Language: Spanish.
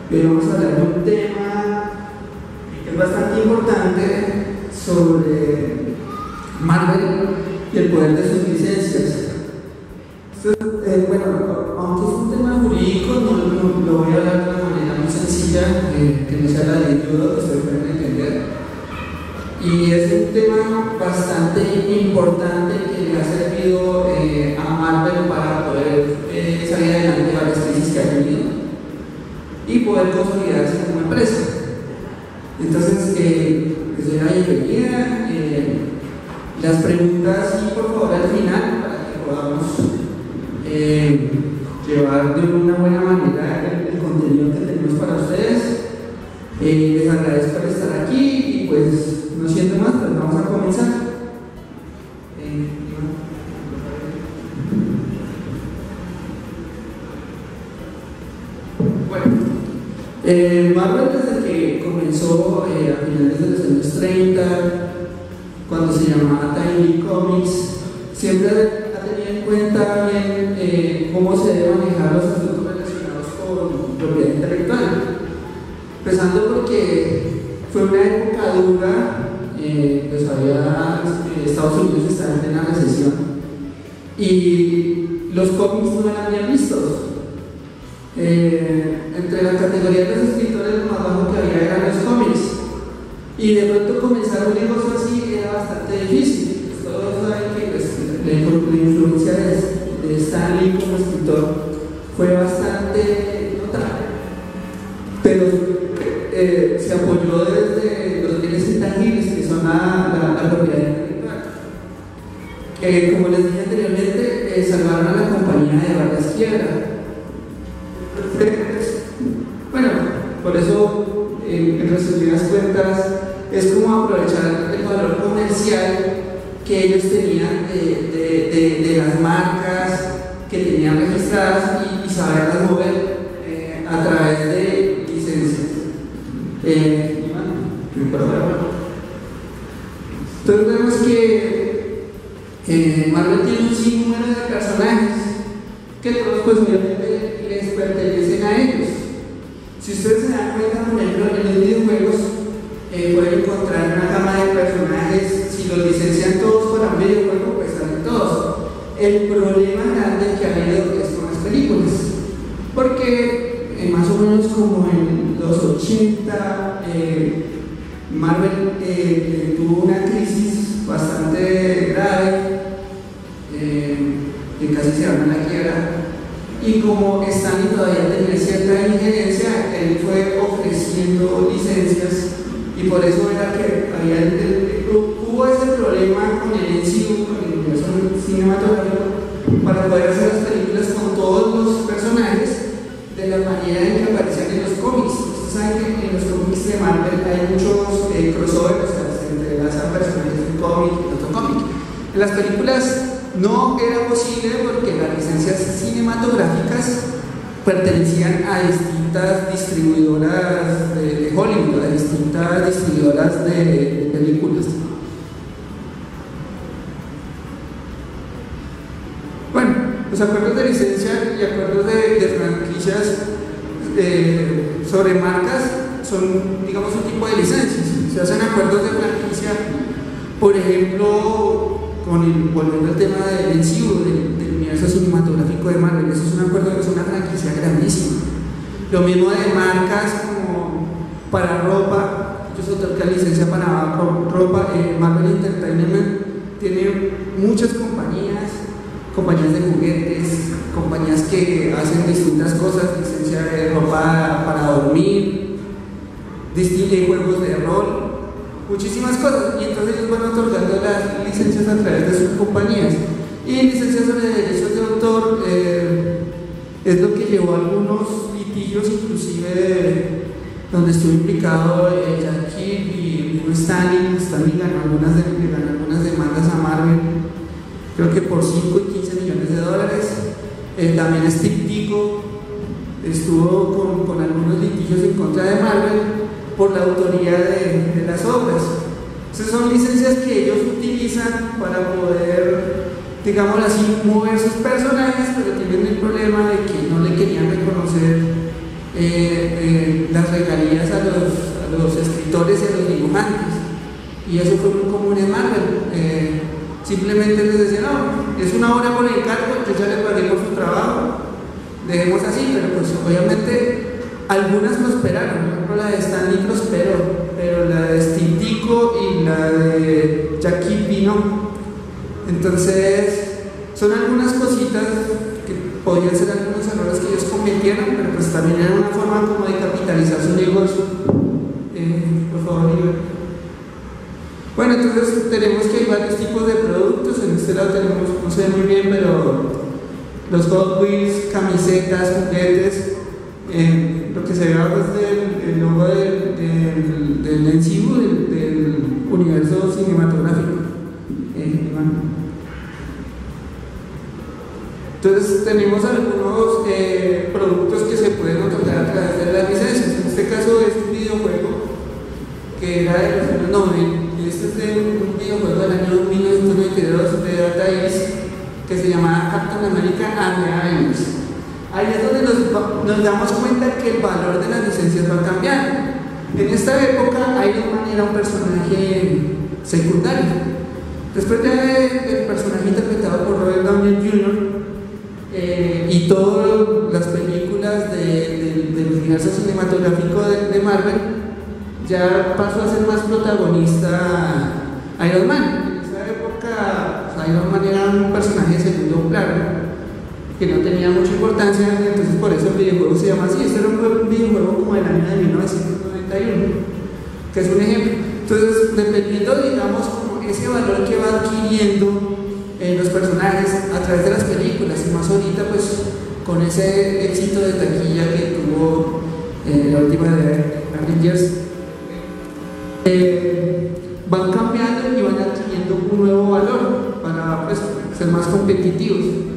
Hoy vamos a hablar de un tema que es bastante importante sobre Marvel y el poder de sus licencias. Bueno, aunque es un tema jurídico, no lo voy a hablar de una manera muy sencilla, que no sea la ley de oro, que ustedes pueden entender. Y es un tema bastante importante que le ha servido a Marvel para poder salir adelante de varias crisis que ha tenido y poder consolidarse como empresa. Entonces, les doy la bienvenida. Las preguntas, y por favor, al final, para que podamos llevar de una buena manera el contenido que tenemos para ustedes. Les agradezco por estar aquí y pues no siento más, pues vamos a comenzar. Bueno, Marvel desde que comenzó a finales de los años 30, cuando se llamaba Timely Comics, siempre ha tenido en cuenta bien cómo se debe manejar los asuntos relacionados con propiedad intelectual. Empezando porque fue una época dura, pues Estados Unidos estaba en plena recesión y los cómics no eran bien vistos. Entre la categoría de los escritores, lo más bajo que había eran los cómics, y de pronto comenzar un negocio así era bastante difícil. Todos saben que pues, la influencia de Stan Lee como escritor fue bastante notable, pero se apoyó desde los bienes intangibles que son la propiedad intelectual. Como les dije anteriormente, salvaron a la compañía de varias quiebras. Bueno, por eso, en resumidas cuentas, es como aprovechar el valor comercial que ellos tenían de las marcas que tenían registradas y saberlas mover a través de licencias. Entonces vemos que Marvel tiene un sinnúmero de personajes que todos pues obviamente les pertenecen a ellos. Si ustedes se dan cuenta, por ejemplo, en los videojuegos pueden encontrar una gama de personajes. Si los licencian todos para un videojuego, pues salen todos. El problema grande que ha habido es con las películas, porque más o menos como en los 80 Marvel tuvo una crisis bastante grave, que casi se arma la quiebra, y como Stanley todavía tenía cierta injerencia, él fue ofreciendo licencias, y por eso era que hubo ese problema con el MCU, con el universo cinematográfico, para poder hacer las películas con todos los personajes de la manera en que aparecían en los cómics. Ustedes saben que en los cómics de Marvel hay muchos crossovers, o sea, se entrelazan personajes de un cómic y otro cómic. En las películas no era posible porque las licencias cinematográficas pertenecían a distintas distribuidoras de Hollywood, a distintas distribuidoras de películas. Bueno, los acuerdos de licencia y acuerdos de franquicias sobre marcas son, digamos, un tipo de licencias. Se hacen acuerdos de franquicia, por ejemplo, volviendo al tema del MCU, del universo cinematográfico de Marvel. Eso es un acuerdo, es una franquicia grandísima. Lo mismo de marcas como para ropa. Ellos otorgan licencia para ropa. Marvel Entertainment tiene muchas compañías de juguetes, compañías que hacen distintas cosas, licencia de ropa para dormir, juegos de rol, muchísimas cosas, y entonces ellos van otorgando las licencias a través de sus compañías. Y licencias sobre derechos de autor es lo que llevó a algunos litigios, inclusive donde estuvo implicado Jack Kirby y Stanley. Stanley ganó algunas demandas a Marvel, creo que por 5 y 15 millones de dólares. También Steve Ditko estuvo con algunos litigios en contra de Marvel por la autoría de las obras. Entonces son licencias que ellos utilizan para poder, digamos así, mover sus personajes, pero tienen el problema de que no le querían reconocer las regalías a los escritores y a los dibujantes, y eso fue muy común en Marvel. Simplemente les decían, no, es una hora por encargo, yo ya le pagué por su trabajo, dejemos así, pero pues obviamente algunas prosperaron. Por ejemplo, la de Stan Lee prosperó, pero la de Steve Ditko y la de Jack Kirby no. Entonces son algunas cositas que podían ser algunos errores que ellos cometieron, pero pues también era una forma como de capitalizar su negocio. Por favor, Iván. Bueno, entonces tenemos que hay varios tipos de productos. En este lado tenemos, no sé muy bien, pero los Hot Wheels, camisetas, juguetes. Lo que se ve abajo es el logo del encima del universo cinematográfico. Entonces tenemos algunos productos que se pueden otorgar a través de las licencias. En este caso es un videojuego que era de los años 90. Este es de un videojuego del año 1992 de Data East que se llamaba Captain America and the Avengers. Ahí es donde nos damos cuenta que el valor de las licencias va cambiando. En esta época Iron Man era un personaje secundario. Después del personaje interpretado por Robert Downey Jr. Y todas las películas del universo cinematográfico de Marvel, ya pasó a ser más protagonista Iron Man. En esa época Iron Man era un personaje de segundo plano que no tenía mucha importancia, entonces por eso el videojuego se llama así. Este era un videojuego como del año de 1991, que es un ejemplo. Entonces, dependiendo, digamos, como ese valor que va adquiriendo los personajes a través de las películas, y más ahorita pues con ese éxito de taquilla que tuvo la última de Avengers, van cambiando y van adquiriendo un nuevo valor para pues, ser más competitivos.